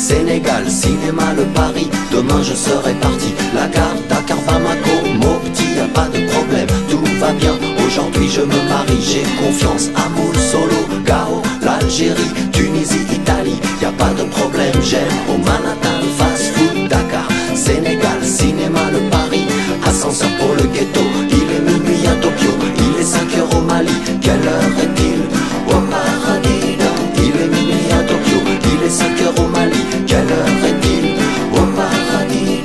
Sénégal, cinéma, le Paris, demain je serai parti. La gare, Dakar, Bamako, Mopti, y a pas de problème, tout va bien. Aujourd'hui je me marie, j'ai confiance. Amoul, Solo, Gao, l'Algérie, Tunisie, Italie, y a pas de problème. J'aime au Manhattan, fast food, Dakar, Sénégal, cinéma, le Paris, ascenseur pour le ghetto. Il est minuit à Tokyo, il est 5 heures au Mali. Quelle heure est-il? Au paradis, il est minuit à Tokyo, il est 5 heures au Mali. Quelle heure est-il? Au paradis,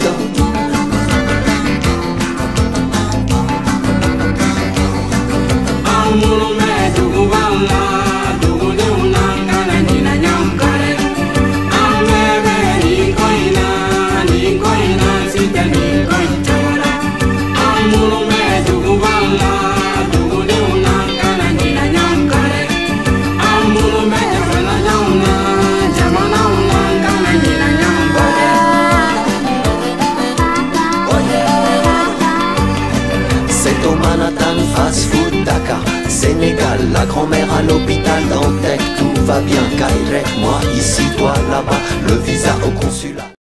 c'est au Manhattan, fast food, Dakar, Sénégal, la grand-mère à l'hôpital, Dantec, tout va bien. Kairek, moi ici, toi là-bas, le visa au consulat.